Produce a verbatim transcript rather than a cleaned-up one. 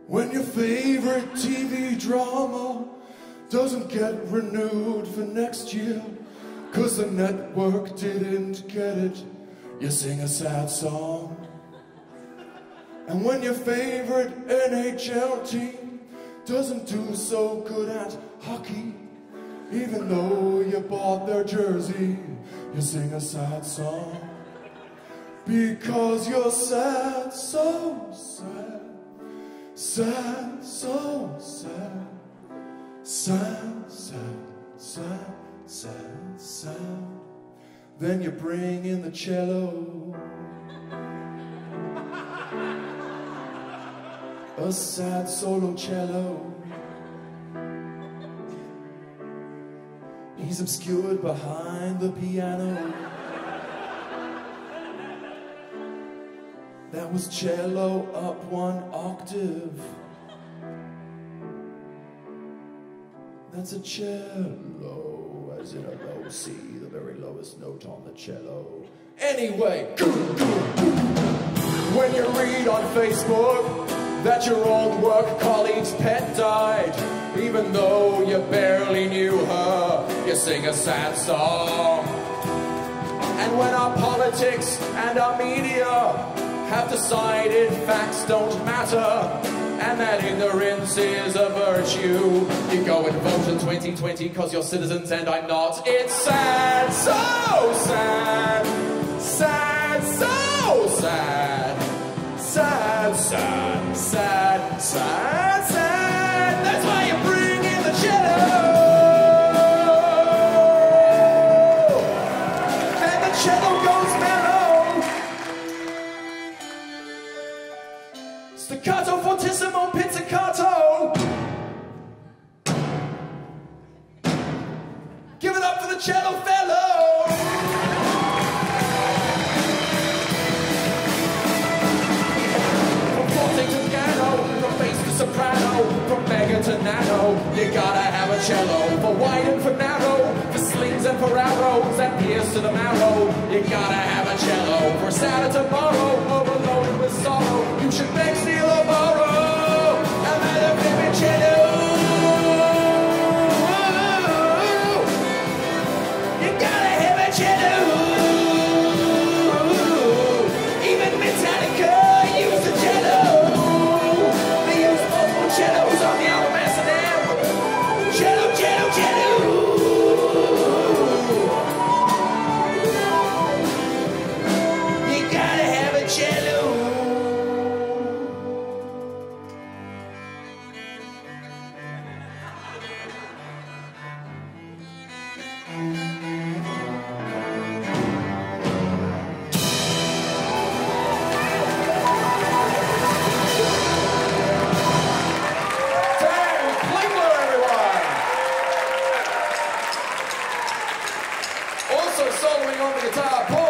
When your favorite T V drama doesn't get renewed for next year, 'cause the network didn't get it, you sing a sad song. And when your favorite N H L team doesn't do so good at hockey, even though you bought their jersey, you sing a sad song. Because you're sad, so sad, sad, so sad, sad, sad, sad, sad, sad. Then you bring in the cello, a sad solo cello. He's obscured behind the piano. That was cello up one octave. That's a cello, as in a low C, the very lowest note on the cello. Anyway, when you read on Facebook that your old work colleague's pet died, even though you barely knew her, you sing a sad song. And when our politics and our media have decided facts don't matter, and that ignorance is a virtue, you go and vote in twenty twenty cause you're citizens and I'm not. It's sad, so sad, sad, so sad, sad, sad, sad, sad, sad. That's why you bring in the cello, and the cello goes mellow. Staccato, fortissimo, pizzicato. Give it up for the cello fellow. From forte to piano, from bass to soprano, from mega to nano, you gotta have a cello. For wide and for narrow, for slings and for arrows that pierce to the marrow, you gotta have a cello. For sad tomorrow, overloaded with sorrow, you should beg, steal or borrow another baby cello. You gotta have a cello. Even Metallica used a cello. They use multiple cellos on the album Amsterdam. Cello, cello, cello. You gotta have a cello. Klingler, everyone! Also soloing on the guitar, Paul.